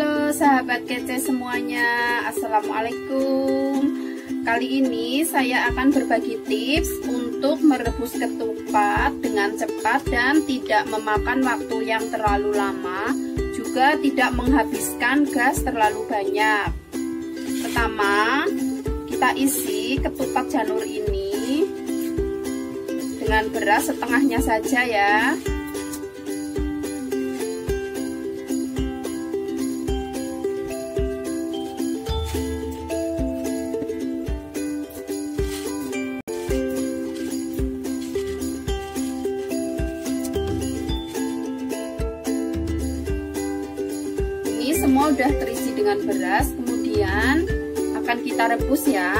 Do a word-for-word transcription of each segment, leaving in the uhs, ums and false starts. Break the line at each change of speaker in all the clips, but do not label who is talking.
Halo sahabat kece semuanya, assalamualaikum. Kali ini saya akan berbagi tips untuk merebus ketupat dengan cepat dan tidak memakan waktu yang terlalu lama, juga tidak menghabiskan gas terlalu banyak. Pertama, kita isi ketupat janur ini dengan beras setengahnya saja ya. Semua udah terisi dengan beras, kemudian akan kita rebus ya.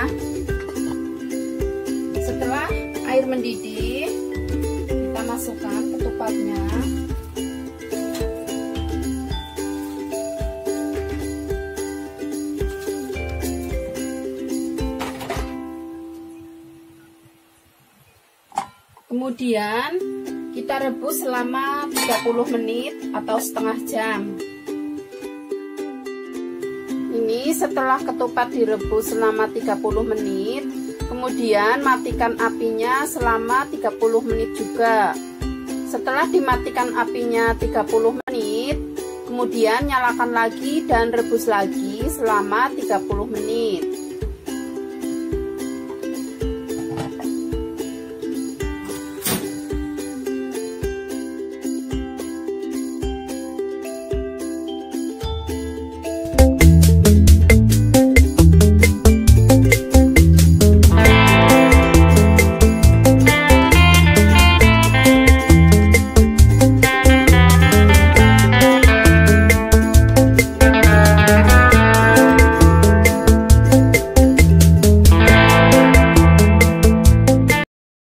Setelah air mendidih, kita masukkan ketupatnya. Kemudian kita rebus selama tiga puluh menit atau setengah jam. Ini setelah ketupat direbus selama tiga puluh menit, kemudian matikan apinya selama tiga puluh menit juga. Setelah dimatikan apinya tiga puluh menit, kemudian nyalakan lagi dan rebus lagi selama tiga puluh menit.